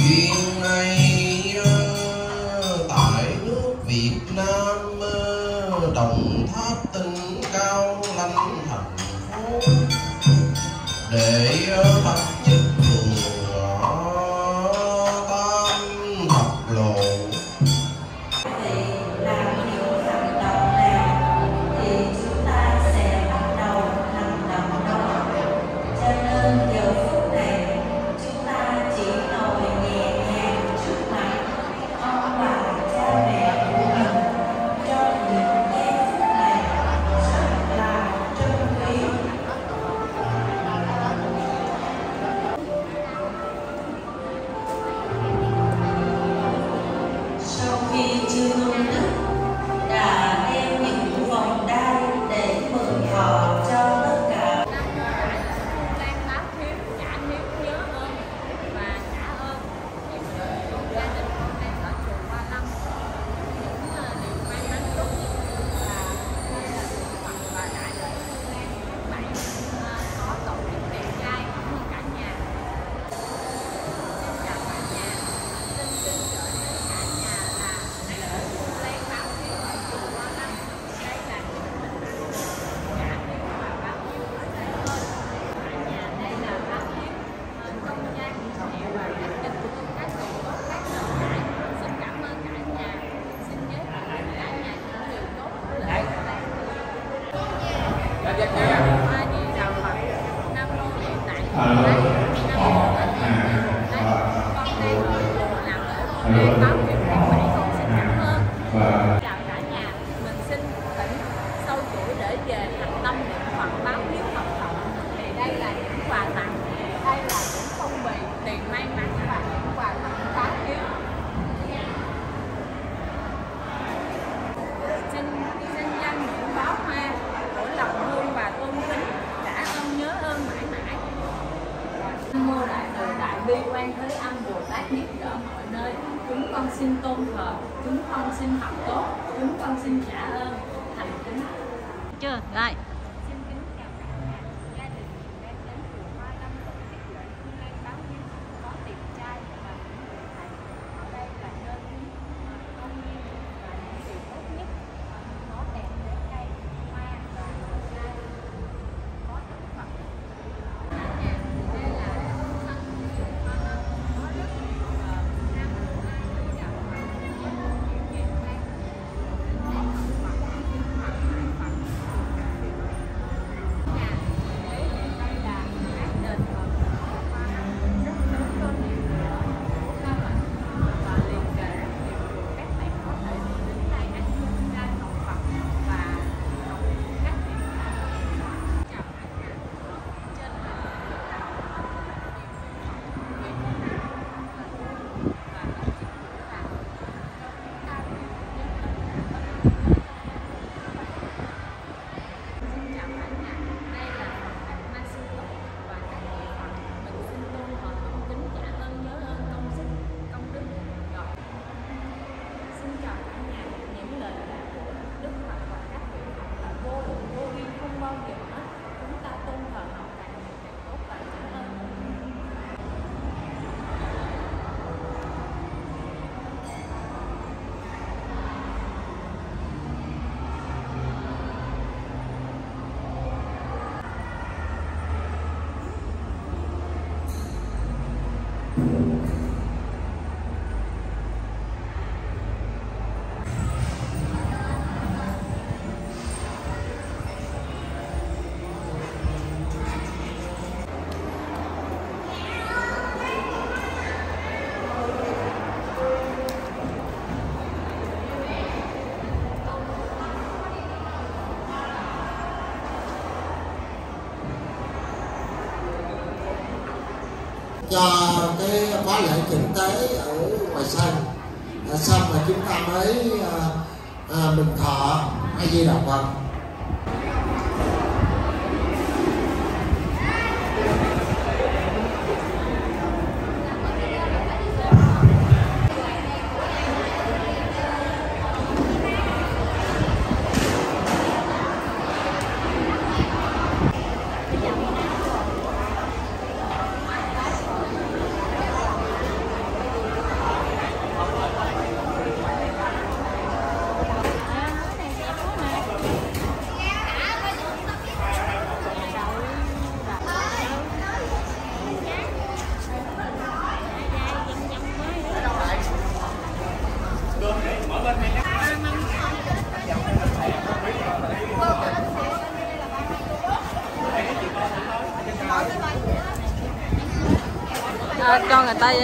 chuyện này tại nước Việt Nam, Đồng Tháp tỉnh Cao Lãnh thành phố, để bắt chước thừa tam thập lộ. Chào cả nhà, mình xin thỉnh sâu chuỗi để về thành tâm niệm Phật báo hiếu Phật thọ. Thì đây là những quà tặng, đây là những phong bì tiền may mắn và những quà tặng báo hiếu. Xin danh những bó hoa của lòng hương và tôn kính, trả ơn nhớ ơn mãi mãi. Nam mô Đại Từ Đại Bi Quan Thế Âm Bồ Tát biết đỡ mọi nơi. Chúng con xin tôn thờ, chúng con xin học tốt, chúng con xin trả ơn thành kính. Chưa rồi. Xin kính chào cả nhà, gia đình đang đến chùa Hoa Lâm tổ chức lễ Vu Lan báo hiếu, có tiệc trai và những vị thầy. Ở đây là nơi công viên và những điều tốt nhất, có đèn trái cây, hoa và đồ trai, có thực phẩm. Đây là sân chùa Hoa Lâm, có rất nhiều nam cho cái khóa lễ thực tế ở ngoài sân, xong rồi chúng ta mới mừng thọ A Di Đà Phật. cho người ta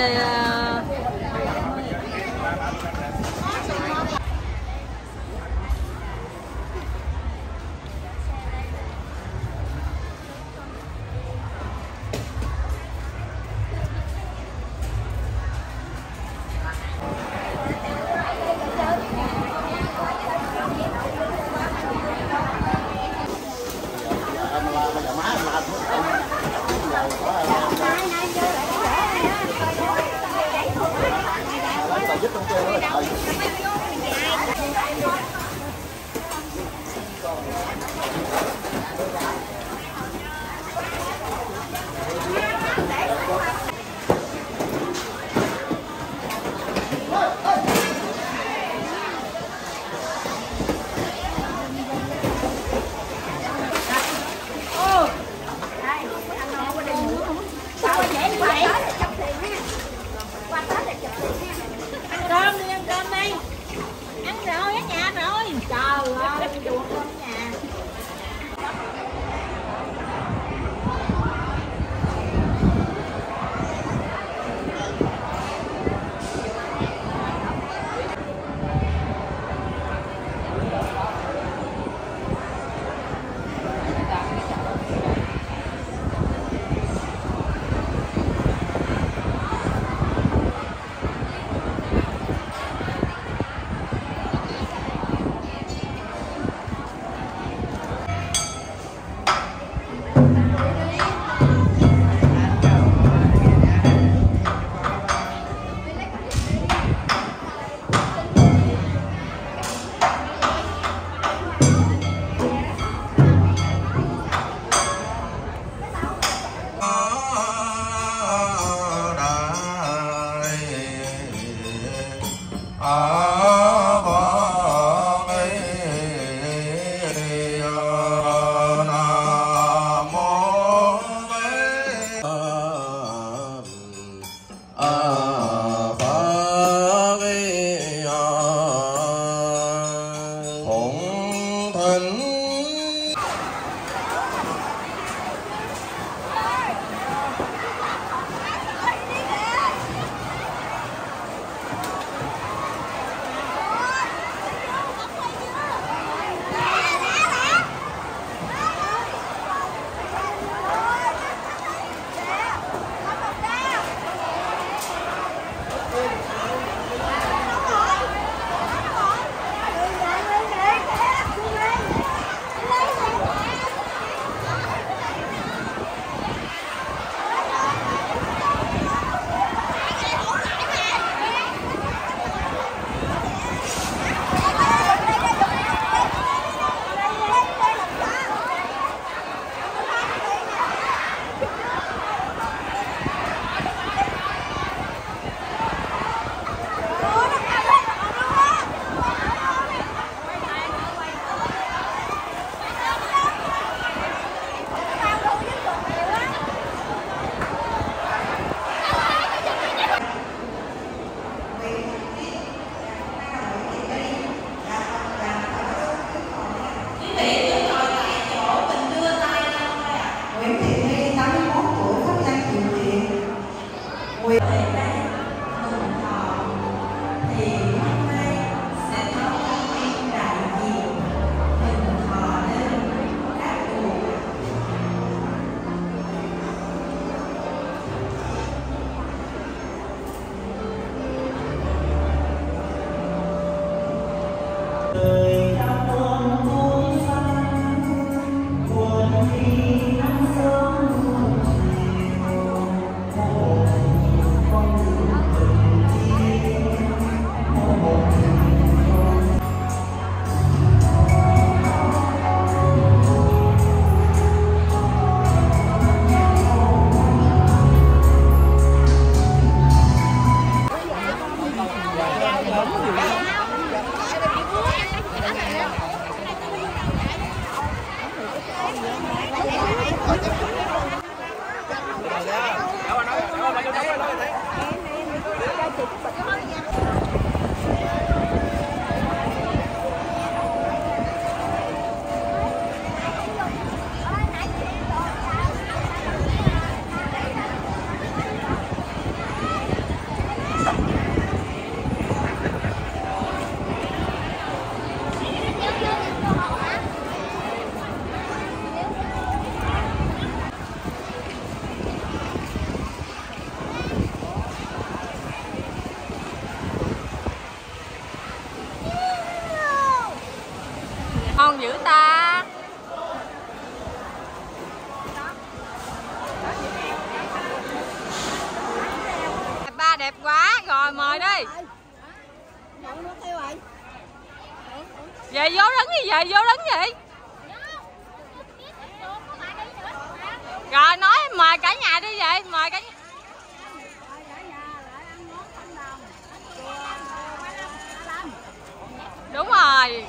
dữ ta. Ba đẹp quá, rồi mời đi. Về vô đứng đi, về vô đứng gì? Rồi nói mời cả nhà đi vậy, mời cả nhà. Đúng rồi.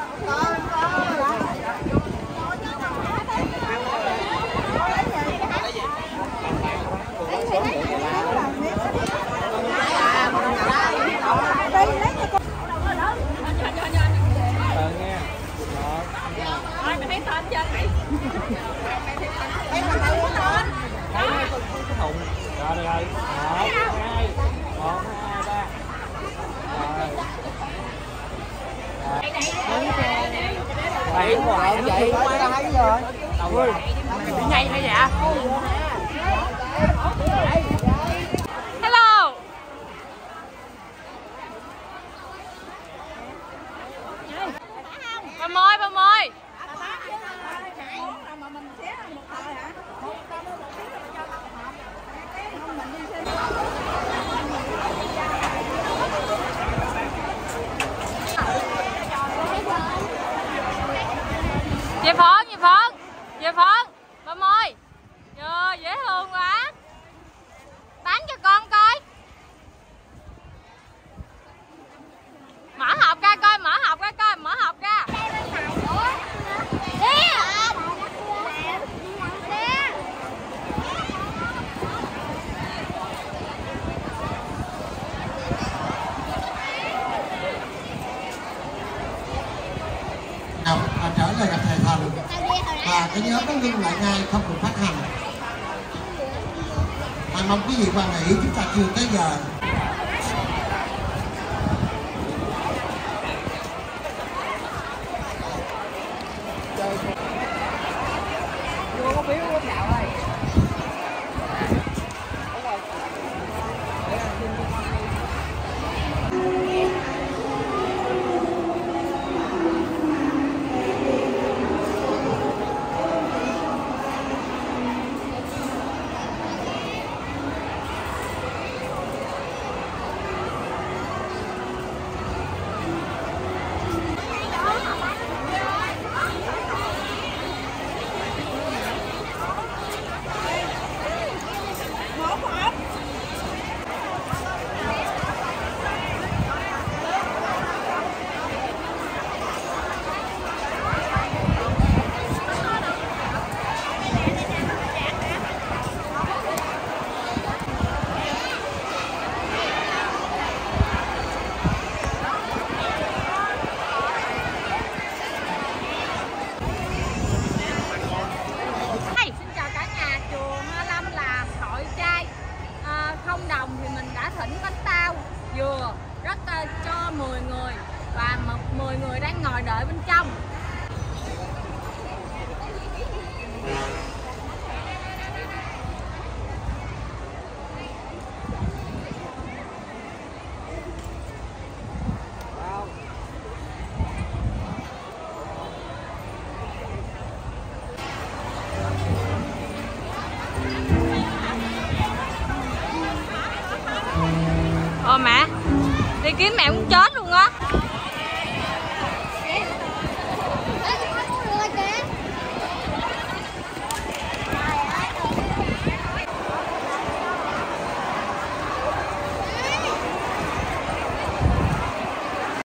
Thấy tên chưa mày? Thấy tên. Thấy cái thùng. Rồi được rồi. 1 2 1 2 3. Vậy hoài vậy. Quay thấy rồi. Ui. Bị nhây hay dạ? Hello. Ba Môi, ba Môi. Về Phượng, về Phượng, về Phượng, ba Môi. Trời, dễ thương quá. Bán cho con coi. Mở hộp ra coi, mở hộp ra coi, mở hộp ra. Trở lại gặp thầy Thần và cái nhóm nó ngưng lại ngay, không được phát hành. Mong quý vị quan nghĩ chúng ta chưa tới giờ. Vô có phiếu của Đạo ơi. Dừa rất cho 10 người và 10 người đang ngồi đợi bên trong. Mẹ đi kiếm mẹ muốn chết luôn á.